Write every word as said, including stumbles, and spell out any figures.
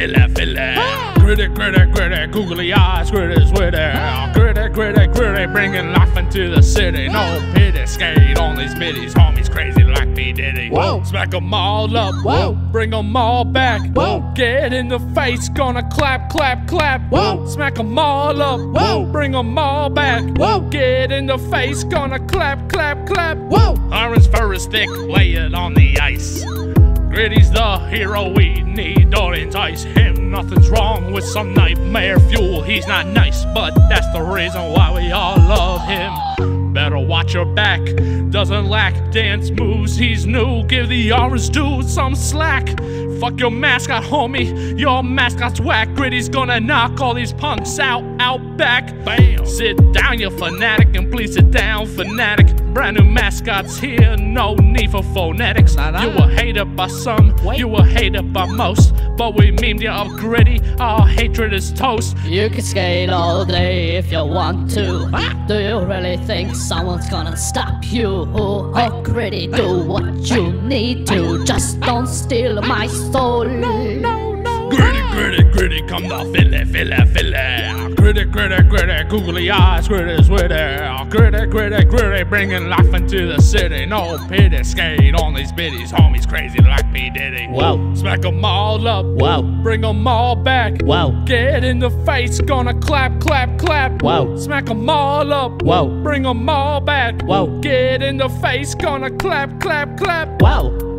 filler, filler. Gritty, gritty, gritty, googly eyes, gritty, switty. Gritty, gritty, gritty, bringing life into the city. No pity, skate on these middies, homies crazy like P. Diddy. Whoa. Smack them all up, Whoa. Bring them all back. Whoa. Get in the face, gonna clap, clap, clap. Whoa. Smack them all up, Whoa. Bring them all back. Whoa. Get in the face, gonna clap, clap, clap. Whoa. Orange fur is thick, lay it on the ice. Gritty's the hero we need, don't entice him. Nothing's wrong with some nightmare fuel. He's not nice, but that's the reason why we all love him. Better watch your back, doesn't lack dance moves, he's new. Give the orange dude some slack. Fuck your mascot, homie, your mascot's whack. Gritty's gonna knock all these punks out, out back. Bam! Sit down, you fanatic, and please sit down, fanatic. Brand new mascots here, no need for phonetics. Nah, nah. You were hated by some, Wait. you were hated by most, but we memed you up, Gritty, our hatred is toast. You can skate all day if you want to. Do you really think someone's gonna stop you? Oh, Gritty, do what you need to. Just don't steal my soul. Gritty, gritty, gritty, come the filler, filler, filler. Gritty, gritty, gritty, googly eyes, gritty, switty. Gritty, gritty, gritty, bringing life into the city. No pity, skate on these biddies, homies crazy like P. Diddy. Whoa. Smack them all up, Whoa. Bring them all back. Whoa. Get in the face, gonna clap, clap, clap. Whoa. Smack them all up, Whoa. Bring them all back. Whoa. Get in the face, gonna clap, clap, clap. Whoa.